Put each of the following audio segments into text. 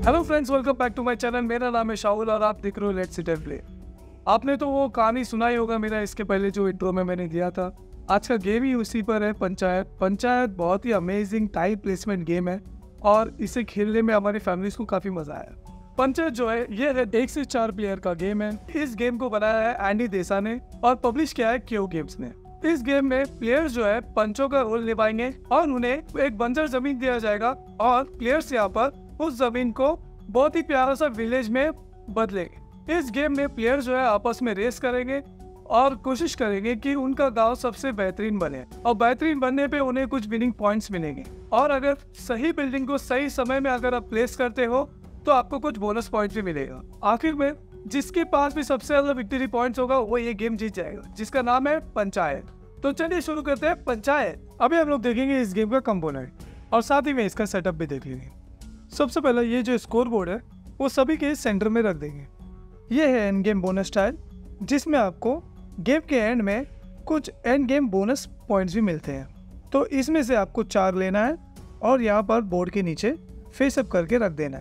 Hello friends, welcome back to my channel. मेरा नाम है शाहुल और आप देख रहे हो लेट्स सिट एंड प्ले। आपने तो वो कहानी सुना ही होगा मेरा इसके पहले जो इंट्रो में मैंने दिया था। आज का गेम ही उसी पर है, पंचायत। पंचायत बहुत ही अमेजिंग टाइल प्लेसमेंट गेम है और इसे खेलने में हमारी फैमिलीज को काफ़ी मज़ा आया। पंचायत जो है ये है 1 से 4 प्लेयर का गेम है। इस गेम को बनाया है एंडी देसा ने और पब्लिश किया है क्यू गेम्स ने। इस गेम में प्लेयर्स जो है पंचों का रोल निभाएंगे और उन्हें एक बंजर जमीन दिया जाएगा और प्लेयर्स यहाँ पर उस जमीन को बहुत ही प्यारा सा विलेज में बदलेंगे। इस गेम में प्लेयर्स जो है आपस में रेस करेंगे और कोशिश करेंगे कि उनका गांव सबसे बेहतरीन बने और बेहतरीन बनने पे उन्हें कुछ विनिंग पॉइंट्स मिलेंगे। और अगर सही बिल्डिंग को सही समय में अगर आप प्लेस करते हो तो आपको कुछ बोनस पॉइंट भी मिलेगा। आखिर में जिसके पास भी सबसे ज्यादा विक्ट्री पॉइंट्स होगा वो ये गेम जीत जाएगा, जिसका नाम है पंचायत। तो चलिए शुरू करते हैं पंचायत। अभी हम लोग देखेंगे इस गेम का कंपोनेंट और साथ ही में इसका सेटअप भी देख लेंगे। सबसे पहले ये जो स्कोर बोर्ड है वो सभी के सेंटर में रख देंगे। ये है एंड गेम बोनस टाइल, जिसमें आपको गेम के एंड में कुछ एंड गेम बोनस पॉइंट्स भी मिलते हैं। तो इसमें से आपको 4 लेना है और यहाँ पर बोर्ड के नीचे फेस अप करके रख देना है।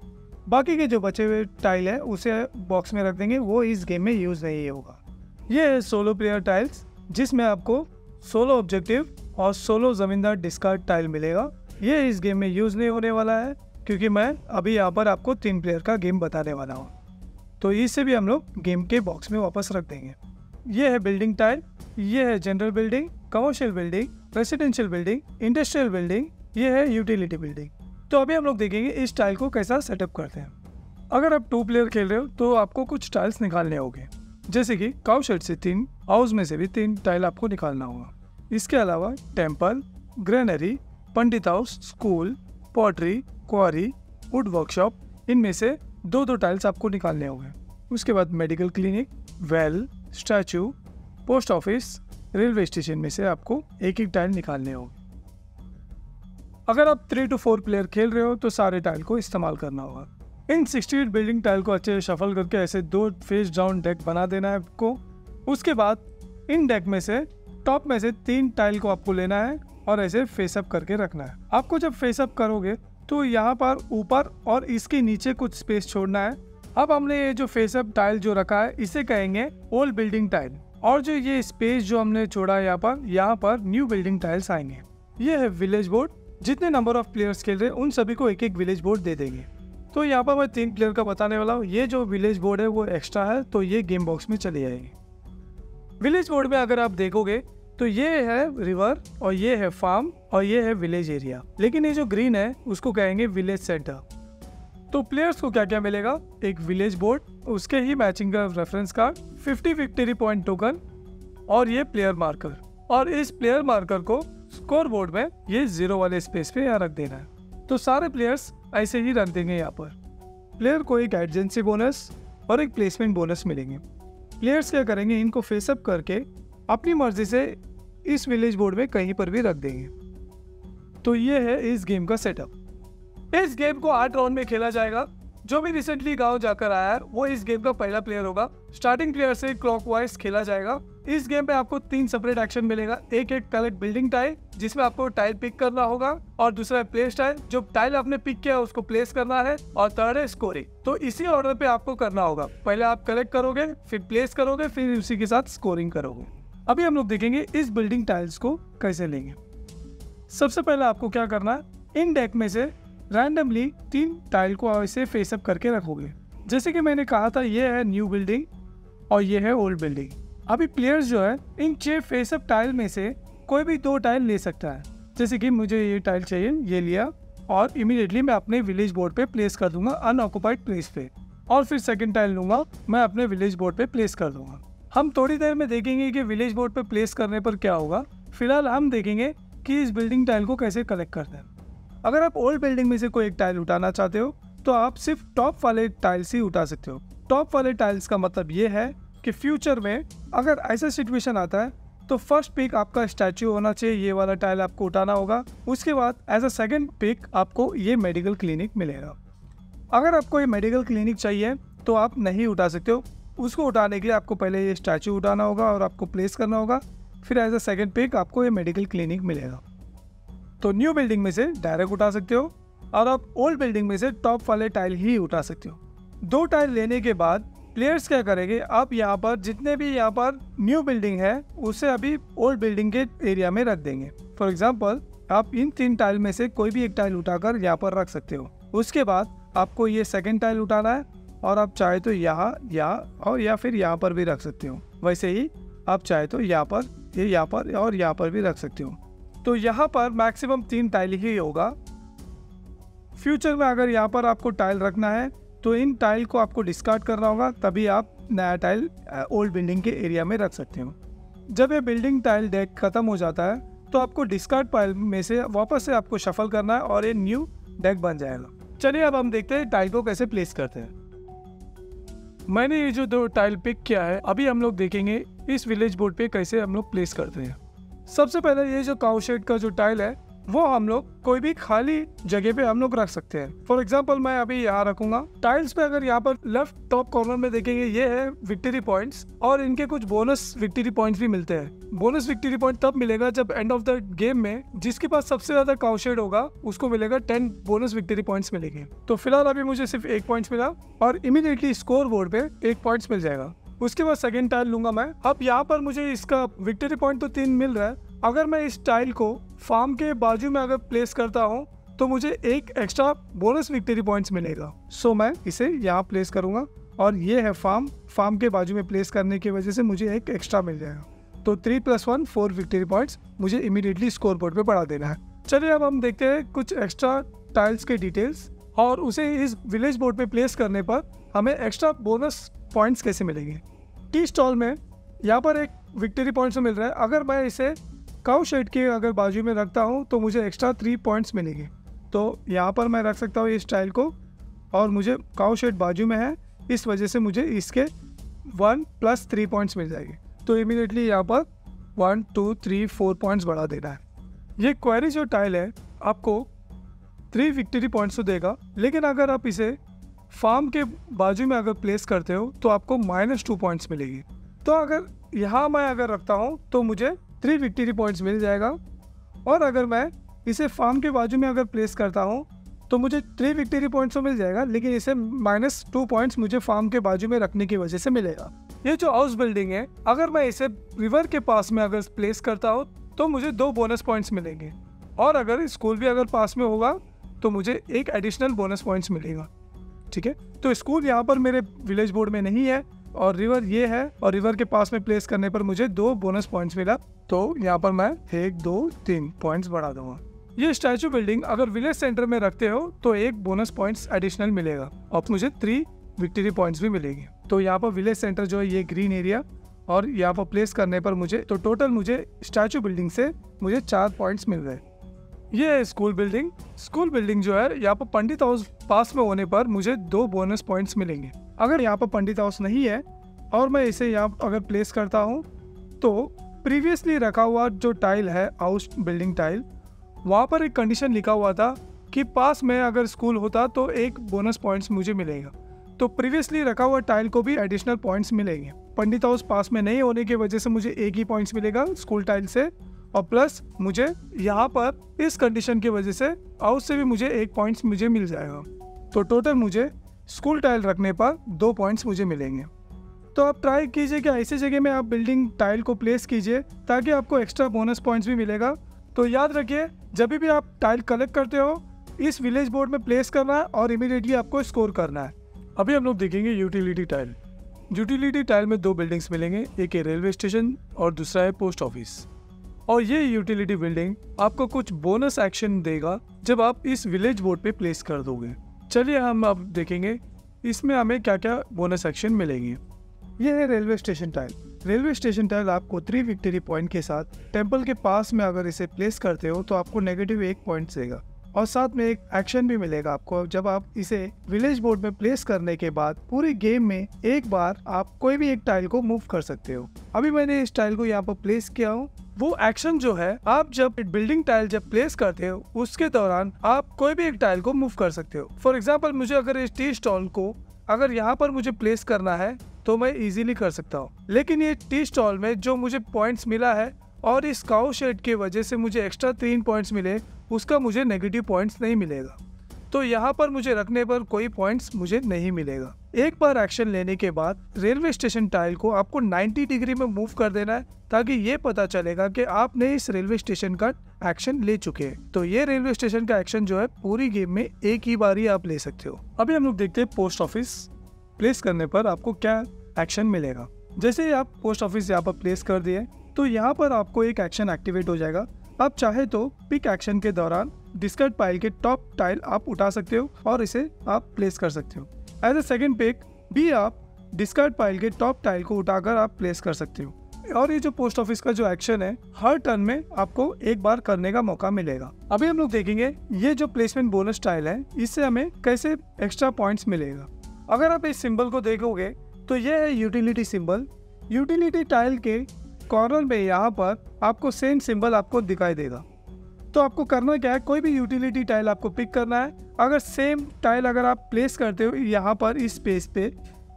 बाकी के जो बचे हुए टाइल है उसे बॉक्स में रख देंगे, वो इस गेम में यूज़ नहीं होगा। ये है सोलो प्लेयर टाइल्स, जिसमें आपको सोलो ऑब्जेक्टिव और सोलो जमींदार डिस्कार्ड टाइल मिलेगा। ये इस गेम में यूज़ नहीं होने वाला है क्योंकि मैं अभी यहाँ पर आपको 3 प्लेयर का गेम बताने वाला हूँ, तो इसे भी हम लोग गेम के बॉक्स में वापस रख देंगे। ये है बिल्डिंग टाइल, ये है general building, commercial building, residential building, industrial building, ये है यूटिलिटी बिल्डिंग। तो अभी हम लोग देखेंगे इस टाइल को कैसा सेटअप करते हैं। अगर आप 2 प्लेयर खेल रहे हो तो आपको कुछ टाइल्स निकालने होंगे, जैसे कि काउ शेड से 3, हाउस में से भी 3 टाइल आपको निकालना होगा। इसके अलावा temple, granary, pandit house, school, pottery, quarry, wood workshop, इनमें से 2-2 टाइल्स आपको निकालने होंगे। उसके बाद medical clinic, well, statue, post office, railway station में से आपको 1-1 टाइल निकालने होंगे। अगर आप 3 to 4 प्लेयर खेल रहे हो तो सारे टाइल को इस्तेमाल करना होगा। इन 68 बिल्डिंग टाइल को अच्छे से शफल करके ऐसे 2 फेस डाउन डेक बना देना है आपको। उसके बाद इन डेक में से टॉप में से 3 टाइल को आपको लेना है और ऐसे फेसअप करके रखना है। आपको जब फेसअप करोगे तो यहाँ पर ऊपर और इसके नीचे कुछ स्पेस छोड़ना है। अब हमने ये जो फेसअप टाइल जो रखा है इसे कहेंगे ओल्ड बिल्डिंग टाइल, और जो ये स्पेस जो हमने छोड़ा है यहाँ पर न्यू बिल्डिंग टाइल्स आएंगे। ये है विलेज बोर्ड, जितने नंबर ऑफ प्लेयर्स खेल रहे हैं उन सभी को 1-1 विलेज बोर्ड दे देंगे। तो यहाँ पर मैं 3 प्लेयर का बताने वाला हूँ। ये जो विलेज बोर्ड है वो एक्स्ट्रा है, तो ये गेम बॉक्स में चली जाएगी। विलेज बोर्ड में अगर आप देखोगे तो ये है रिवर और ये है फार्म और ये है विलेज एरिया, लेकिन ये जो ग्रीन है उसको कहेंगे विलेज सेंटर। तो प्लेयर्स को क्या क्या मिलेगा? एक विलेज बोर्ड, उसके ही मैचिंग का reference card, 50 victory point token और ये प्लेयर मार्कर। और इस प्लेयर मार्कर को स्कोर बोर्ड में ये 0 वाले स्पेस पे यहाँ रख देना है। तो सारे प्लेयर्स ऐसे ही रख देंगे। यहाँ पर प्लेयर को एक एडजेंसी बोनस और एक प्लेसमेंट बोनस मिलेंगे। प्लेयर्स क्या करेंगे, इनको फेसअप करके अपनी मर्जी से इस विलेज बोर्ड में कहीं पर भी रख देंगे। तो ये है इस गेम का सेटअप। इस गेम को 8 राउंड में खेला जाएगा। जो भी रिसेंटली गांव जाकर आया है वो इस गेम का पहला प्लेयर होगा। स्टार्टिंग प्लेयर से क्लॉकवाइज खेला जाएगा। इस गेम पे आपको 3 सेपरेट एक्शन मिलेगा। एक कलेक्ट बिल्डिंग टाइल, जिसमें आपको टाइल पिक करना होगा, और दूसरा है प्लेस टाइल, जो टाइल आपने पिक किया उसको प्लेस करना है, और थर्ड है स्कोरिंग। तो इसी ऑर्डर पे आपको करना होगा। पहले आप कलेक्ट करोगे, फिर प्लेस करोगे, फिर उसी के साथ स्कोरिंग करोगे। अभी हम लोग देखेंगे इस बिल्डिंग टाइल्स को कैसे लेंगे। सबसे पहले आपको क्या करना है, इन डेक में से रैंडमली 3 टाइल को ऐसे फेसअप करके रखोगे। जैसे कि मैंने कहा था, ये है न्यू बिल्डिंग और ये है ओल्ड बिल्डिंग। अभी प्लेयर्स जो है इन 6 फेसअप टाइल में से कोई भी 2 टाइल ले सकता है। जैसे कि मुझे ये टाइल चाहिए, ये लिया और इमीडिएटली मैं अपने विलेज बोर्ड पे प्लेस कर दूंगा अनऑक्युपाइड प्लेस पे, और फिर सेकंड टाइल लूंगा, मैं अपने विलेज बोर्ड पे प्लेस कर दूंगा। हम थोड़ी देर में देखेंगे कि विलेज बोर्ड पे प्लेस करने पर क्या होगा। फिलहाल हम देखेंगे कि इस बिल्डिंग टाइल को कैसे कलेक्ट करते हैं। अगर आप ओल्ड बिल्डिंग में से कोई एक टाइल उठाना चाहते हो तो आप सिर्फ टॉप वाले टाइल्स ही उठा सकते हो। टॉप वाले टाइल्स का मतलब ये है कि फ्यूचर में अगर ऐसा सिचुएशन आता है तो फर्स्ट पिक आपका स्टैचू होना चाहिए, ये वाला टाइल आपको उठाना होगा। उसके बाद एज अ सेकंड पिक आपको ये मेडिकल क्लिनिक मिलेगा। अगर आपको ये मेडिकल क्लिनिक चाहिए तो आप नहीं उठा सकते हो। उसको उठाने के लिए आपको पहले ये स्टैचू उठाना होगा और आपको प्लेस करना होगा, फिर एज अ सेकंड पिक आपको ये मेडिकल क्लिनिक मिलेगा। तो न्यू बिल्डिंग में से डायरेक्ट उठा सकते हो। और आप ओल्ड बिल्डिंग में से टॉप वाले टाइल ही उठा सकते हो। 2 टाइल लेने के बाद प्लेयर्स क्या करेंगे, आप यहाँ पर जितने भी यहाँ पर न्यू बिल्डिंग है उसे अभी ओल्ड बिल्डिंग के एरिया में रख देंगे। फॉर एग्जाम्पल आप इन 3 टाइल में से कोई भी एक टाइल उठाकर यहाँ पर रख सकते हो। उसके बाद आपको ये सेकंड टाइल उठाना है और आप चाहे तो यहाँ और या फिर यहाँ पर भी रख सकते हो। वैसे ही आप चाहे तो यहाँ पर और यहाँ पर भी रख सकते हो। तो यहाँ पर मैक्सिमम 3 टाइल ही होगा। फ्यूचर में अगर यहाँ पर आपको टाइल रखना है तो इन टाइल को आपको डिस्कार्ड करना होगा, तभी आप नया टाइल ओल्ड बिल्डिंग के एरिया में रख सकते हो। जब ये बिल्डिंग टाइल डेक खत्म हो जाता है तो आपको डिस्कार्ड पाइल में से वापस से आपको शफल करना है और ये न्यू डेक बन जाएगा। चलिए अब हम देखते हैं टाइल को कैसे प्लेस करते हैं। मैंने ये जो 2 टाइल पिक किया है, अभी हम लोग देखेंगे इस विलेज बोर्ड पे कैसे हम लोग प्लेस करते हैं। सबसे पहले ये जो काउ शेड का जो टाइल है वो हम लोग कोई भी खाली जगह पे हम लोग रख सकते हैं। फॉर एग्जांपल मैं अभी यहाँ रखूंगा। टाइल्स पे अगर यहाँ पर लेफ्ट टॉप कॉर्नर में देखेंगे ये है विक्ट्री पॉइंट्स और इनके कुछ बोनस विक्ट्री पॉइंट्स भी मिलते हैं। बोनस विक्ट्री पॉइंट तब मिलेगा जब एंड ऑफ द गेम में जिसके पास सबसे ज्यादा काउ शेड होगा उसको मिलेगा 10 बोनस विक्ट्री पॉइंट्स मिलेंगे। तो फिलहाल अभी मुझे सिर्फ 1 पॉइंट मिला और इमीडिएटली स्कोर बोर्ड पे 1 पॉइंट मिल जाएगा। उसके बाद सेकेंड टाइल लूंगा मैं। अब यहाँ पर मुझे इसका विक्ट्री पॉइंट तो 3 मिल रहा है। अगर मैं इस टाइल को फार्म के बाजू में अगर प्लेस करता हूँ तो मुझे 1 एक्स्ट्रा बोनस विक्ट्री पॉइंट्स मिलेगा। सो मैं इसे यहाँ प्लेस करूंगा और ये है फार्म के बाजू में प्लेस करने की वजह से मुझे 1 एक्स्ट्रा मिल जाएगा। तो 3 + 1 4 विक्ट्री पॉइंट्स मुझे इमीडिएटली स्कोर बोर्ड पे बढ़ा देना है। चलिए अब हम देखते हैं कुछ एक्स्ट्रा टाइल्स के डिटेल्स और उसे इस विलेज बोर्ड पे प्लेस करने पर हमें एक्स्ट्रा बोनस पॉइंट्स कैसे मिलेंगे। टी स्टॉल में यहाँ पर एक विक्ट्री पॉइंट्स मिल रहा है। अगर मैं इसे काउ शेड के अगर बाजू में रखता हूँ तो मुझे एक्स्ट्रा 3 पॉइंट्स मिलेंगे। तो यहाँ पर मैं रख सकता हूँ इस टाइल को और मुझे काउ शेड बाजू में है, इस वजह से मुझे इसके 1 + 3 पॉइंट्स मिल जाएंगे। तो इमीडिएटली यहाँ पर 1 2 3 4 पॉइंट्स बढ़ा देना है। ये क्वेरी जो टाइल है आपको 3 विक्ट्री पॉइंट्स तो देगा, लेकिन अगर आप इसे फार्म के बाजू में अगर प्लेस करते हो तो आपको -2 पॉइंट्स मिलेगी। तो अगर यहाँ मैं अगर रखता हूँ तो मुझे 3 विक्ट्री पॉइंट्स मिल जाएगा और अगर मैं इसे फार्म के बाजू में अगर प्लेस करता हूँ तो मुझे 3 विक्ट्री पॉइंट्स तो मिल जाएगा, लेकिन इसे -2 पॉइंट्स मुझे फार्म के बाजू में रखने की वजह से मिलेगा। ये जो हाउस बिल्डिंग है अगर मैं इसे रिवर के पास में अगर प्लेस करता हूँ तो मुझे 2 बोनस पॉइंट्स मिलेंगे और अगर स्कूल भी अगर पास में होगा तो मुझे 1 एडिशनल बोनस पॉइंट्स मिलेगा। ठीक है, तो स्कूल यहाँ पर मेरे विलेज बोर्ड में नहीं है और रिवर ये है और रिवर के पास में प्लेस करने पर मुझे 2 बोनस पॉइंट्स मिला। तो यहाँ पर मैं 1 2 3 पॉइंट्स बढ़ा दूंगा। ये स्टैचू बिल्डिंग अगर विलेज सेंटर में रखते हो तो 1 बोनस पॉइंट्स एडिशनल मिलेगा और मुझे 3 विक्ट्री पॉइंट्स भी मिलेंगे। तो यहाँ पर विलेज सेंटर जो है ये ग्रीन एरिया और यहाँ पर प्लेस करने पर मुझे तो टोटल मुझे स्टैचू बिल्डिंग से मुझे 4 पॉइंट्स मिल रहे। ये है स्कूल बिल्डिंग जो है यहाँ पर पंडित हाउस पास में होने पर मुझे 2 बोनस पॉइंट्स मिलेंगे। अगर यहाँ पर पंडित हाउस नहीं है और मैं इसे यहाँ अगर प्लेस करता हूँ तो प्रीवियसली रखा हुआ जो टाइल है हाउस बिल्डिंग टाइल, वहाँ पर एक कंडीशन लिखा हुआ था कि पास में अगर स्कूल होता तो 1 बोनस पॉइंट्स मुझे मिलेगा। तो प्रीवियसली रखा हुआ टाइल को भी एडिशनल पॉइंट्स मिलेंगे। पंडित हाउस पास में नहीं होने की वजह से मुझे 1 ही पॉइंट्स मिलेगा स्कूल टाइल से और प्लस मुझे यहाँ पर इस कंडीशन की वजह से हाउस से भी मुझे 1 पॉइंट्स मुझे मिल जाएगा। तो टोटल मुझे स्कूल टाइल रखने पर 2 पॉइंट्स मुझे मिलेंगे। तो आप ट्राई कीजिए कि ऐसी जगह में आप बिल्डिंग टाइल को प्लेस कीजिए ताकि आपको एक्स्ट्रा बोनस पॉइंट्स भी मिलेगा। तो याद रखिए जब भी आप टाइल कलेक्ट करते हो इस विलेज बोर्ड में प्लेस करना है और इमीडिएटली आपको स्कोर करना है। अभी हम लोग देखेंगे यूटिलिटी टाइल। यूटिलिटी टाइल में 2 बिल्डिंग्स मिलेंगे, एक है रेलवे स्टेशन और दूसरा है पोस्ट ऑफिस। और ये यूटिलिटी बिल्डिंग आपको कुछ बोनस एक्शन देगा जब आप इस विलेज बोर्ड पे प्लेस कर दोगे। चलिए हम अब देखेंगे इसमें हमें क्या क्या बोनस एक्शन मिलेंगे। ये है railway station tile. Railway station tile आपको 3 विक्ट्री पॉइंट के साथ टेम्पल के पास में अगर इसे प्लेस करते हो तो आपको -1 पॉइंट देगा और साथ में एक एक्शन भी मिलेगा आपको जब आप इसे विलेज बोर्ड में प्लेस करने के बाद पूरे गेम में एक बार आप कोई भी एक टाइल को मूव कर सकते हो। अभी मैंने इस टाइल को यहाँ पर प्लेस किया हूँ। वो एक्शन जो है आप जब बिल्डिंग टाइल जब प्लेस करते हो उसके दौरान आप कोई भी एक टाइल को मूव कर सकते हो। फॉर एग्जाम्पल मुझे अगर इस टी स्टॉल को अगर यहाँ पर मुझे प्लेस करना है तो मैं इजीली कर सकता हूँ, लेकिन ये टी स्टॉल में जो मुझे पॉइंट्स मिला है और इस काउ शेड की वजह से मुझे एक्स्ट्रा 3 पॉइंट्स मिले उसका मुझे नेगेटिव पॉइंट्स नहीं मिलेगा। तो यहाँ पर मुझे रखने पर कोई पॉइंट्स मुझे नहीं मिलेगा। एक बार एक्शन लेने के बाद रेलवे स्टेशन टाइल को आपको 90 डिग्री में मूव कर देना है, ताकि ये पता चलेगा कि आपने इस रेलवे स्टेशन का एक्शन ले चुके हैं। तो ये रेलवे स्टेशन का एक्शन जो है पूरी गेम में एक ही बार ही आप ले सकते हो। अभी हम लोग देखते हैं पोस्ट ऑफिस प्लेस करने पर आपको क्या एक्शन मिलेगा। जैसे ही आप पोस्ट ऑफिस यहाँ पर प्लेस कर दिए तो यहाँ पर आपको एक एक्शन एक्टिवेट हो जाएगा। आप चाहे तो पिक एक्शन के दौरान डिस्कार्ड पाइल के टॉप टाइल आप उठा सकते हो और इसे आप प्लेस कर सकते हो। एज ए सेकेंड पिक भी आप डिस्कार्ड पाइल के टॉप टाइल को उठाकर आप प्लेस कर सकते हो। और ये जो पोस्ट ऑफिस का जो एक्शन है हर टर्न में आपको एक बार करने का मौका मिलेगा। अभी हम लोग देखेंगे ये जो प्लेसमेंट बोनस टाइल है इससे हमें कैसे एक्स्ट्रा पॉइंट्स मिलेगा। अगर आप इस सिंबल को देखोगे तो ये है यूटिलिटी सिंबल। यूटिलिटी टाइल के कॉर्नर में यहाँ पर आपको सेम सिंबल आपको दिखाई देगा। तो आपको करना क्या है, कोई भी यूटिलिटी टाइल आपको पिक करना है। अगर सेम टाइल अगर आप प्लेस करते हो यहाँ पर इस स्पेस पे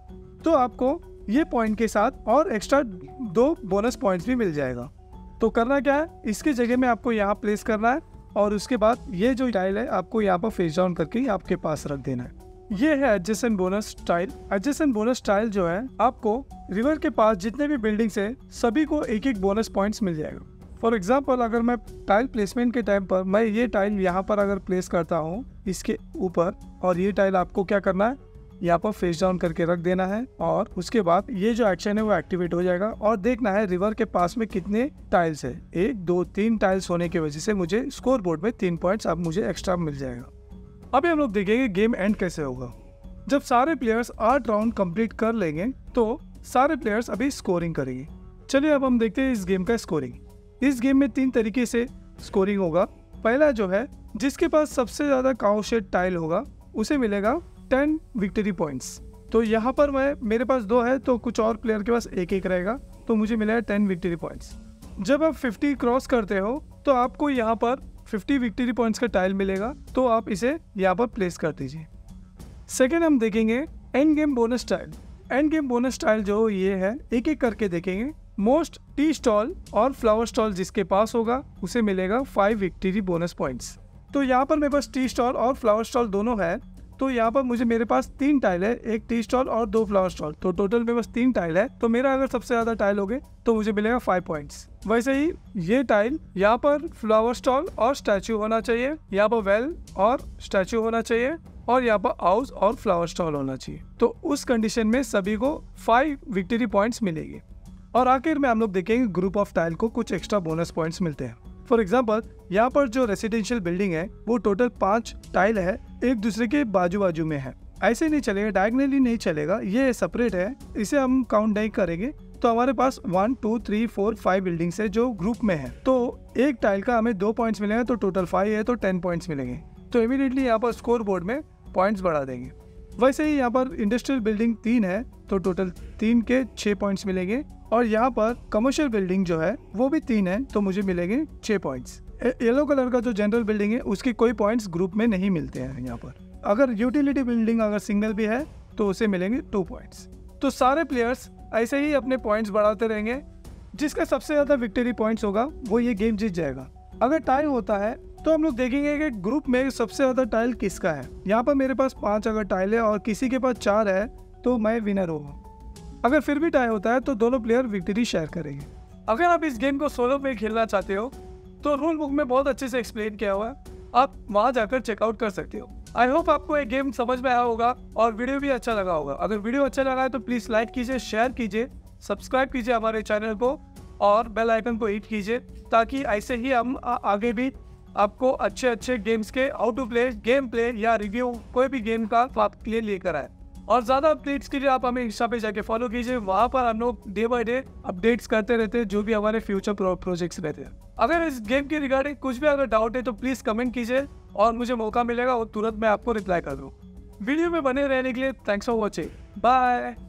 तो आपको ये पॉइंट के साथ और एक्स्ट्रा 2 बोनस पॉइंट्स भी मिल जाएगा। तो करना क्या है, इसकी जगह में आपको यहाँ प्लेस करना है और उसके बाद ये जो टाइल है आपको यहाँ पर फेस डाउन करके आपके पास रख देना है। ये है adjacent bonus tile. Adjacent bonus tile जो है आपको रिवर के पास जितने भी बिल्डिंग्स है सभी को एक एक बोनस पॉइंट्स मिल जाएगा। फॉर एग्जांपल अगर मैं टाइल प्लेसमेंट के टाइम पर मैं ये टाइल यहाँ पर अगर प्लेस करता हूँ इसके ऊपर, और ये टाइल आपको क्या करना है यहाँ पर फेस डाउन करके रख देना है और उसके बाद ये जो एक्शन है वो एक्टिवेट हो जाएगा। और देखना है रिवर के पास में कितने टाइल्स है, 1 2 3 टाइल्स होने की वजह से मुझे स्कोर बोर्ड में 3 पॉइंट्स अब मुझे एक्स्ट्रा मिल जाएगा। अभी हम लोग देखेंगे गेम एंड कैसे होगा। जब सारे प्लेयर्स 8 राउंड कंप्लीट कर लेंगे तो सारे प्लेयर्स अभी स्कोरिंग करेंगे। चलिए अब हम देखते हैं इस गेम का स्कोरिंग। इस गेम में 3 तरीके से स्कोरिंग होगा। पहला जो है जिसके पास सबसे ज्यादा काउ शेड टाइल होगा उसे मिलेगा 10 विक्ट्री पॉइंट्स। तो यहाँ पर मेरे पास 2 है तो कुछ और प्लेयर के पास 1 रहेगा तो मुझे मिलेगा 10 विक्ट्री पॉइंट्स। जब आप 50 क्रॉस करते हो तो आपको यहाँ पर 50 विक्ट्री पॉइंट्स का टाइल मिलेगा, तो आप इसे यहाँ पर प्लेस कर दीजिए। सेकेंड हम देखेंगे end game bonus tile. End game bonus tile जो ये है एक एक करके देखेंगे। मोस्ट टी स्टॉल और फ्लावर स्टॉल जिसके पास होगा उसे मिलेगा 5 विक्ट्री बोनस पॉइंट्स। तो यहाँ पर मेरे पास टी स्टॉल और फ्लावर स्टॉल दोनों है, तो यहाँ पर मेरे पास 3 टाइल है, 1 टी स्टॉल और 2 फ्लावर स्टॉल, तो टोटल मेरे पास 3 टाइल है। तो मेरा अगर सबसे ज्यादा टाइल हो गए तो मुझे मिलेगा 5 पॉइंट्स। वैसे ही ये टाइल यहाँ पर फ्लावर स्टॉल और स्टैचू होना चाहिए, यहाँ पर वेल और स्टैचू होना चाहिए और यहाँ पर हाउस और फ्लावर स्टॉल होना चाहिए। तो उस कंडीशन में सभी को 5 विक्ट्री पॉइंट्स मिलेगी। और आखिर में हम लोग देखेंगे ग्रुप ऑफ टाइल को कुछ एक्स्ट्रा बोनस पॉइंट्स मिलते हैं। फॉर एग्जाम्पल यहाँ पर जो रेसिडेंशियल बिल्डिंग है वो टोटल 5 टाइल है, एक दूसरे के बाजू बाजू में है। ऐसे नहीं चलेगा, डायगनली नहीं चलेगा, ये सेपरेट है, इसे हम काउंट नहीं करेंगे। तो हमारे पास 1 2 3 4 5 बिल्डिंग्स है जो ग्रुप में है, तो एक टाइल का हमें 2 पॉइंट्स मिलेंगे, तो टोटल 5 है तो 10 पॉइंट्स मिलेंगे। तो इमीडिएटली यहाँ पर स्कोर बोर्ड में पॉइंट्स बढ़ा देंगे। वैसे ही यहाँ पर इंडस्ट्रियल बिल्डिंग 3 है तो टोटल 3 के 6 पॉइंट्स मिलेंगे। और यहाँ पर कमर्शियल बिल्डिंग जो है वो भी 3 है तो मुझे मिलेंगे 6 पॉइंट्स। येलो कलर का जो जनरल बिल्डिंग है उसके कोई पॉइंट्स ग्रुप में नहीं मिलते हैं यहाँ पर। अगर यूटिलिटी बिल्डिंग अगर सिंगल भी है तो उसे मिलेंगे 2 पॉइंट्स। तो सारे प्लेयर्स ऐसे ही अपने पॉइंट्स बढ़ाते रहेंगे, जिसका सबसे ज्यादा विक्ट्री पॉइंट्स होगा वो ये गेम जीत जाएगा। अगर टाई होता है तो हम लोग देखेंगे कि ग्रुप में सबसे ज्यादा टाइल किसका है। यहाँ पर मेरे पास 5 अगर टाइल है और किसी के पास 4 है तो मैं विनर होगा। अगर फिर भी टाई होता है तो दोनों प्लेयर विक्ट्री शेयर करेंगे। अगर आप इस गेम को सोलो में खेलना चाहते हो तो रूल बुक में बहुत अच्छे से एक्सप्लेन किया हुआ है, आप वहां जाकर चेकआउट कर सकते हो। आई होप आपको ये गेम समझ में आया होगा और वीडियो भी अच्छा लगा होगा। अगर वीडियो अच्छा लगा है तो प्लीज लाइक कीजिए, शेयर कीजिए, सब्सक्राइब कीजिए हमारे चैनल को और बेल आइकन को हिट कीजिए, ताकि ऐसे ही हम आगे भी आपको अच्छे अच्छे गेम्स के how to play, game play या रिव्यू कोई भी गेम का आपके लिए लेकर आए। और ज़्यादा अपडेट्स के लिए आप हमें इंस्टा पे जाके फॉलो कीजिए, वहाँ पर हम लोग डे बाय डे अपडेट्स करते रहते हैं जो भी हमारे फ्यूचर प्रोजेक्ट्स रहते हैं। अगर इस गेम के रिगार्डिंग कुछ भी अगर डाउट है तो प्लीज़ कमेंट कीजिए और मुझे मौका मिलेगा और तुरंत मैं आपको रिप्लाई कर दूँ। वीडियो में बने रहने के लिए थैंक्स फॉर वॉचिंग, बाय।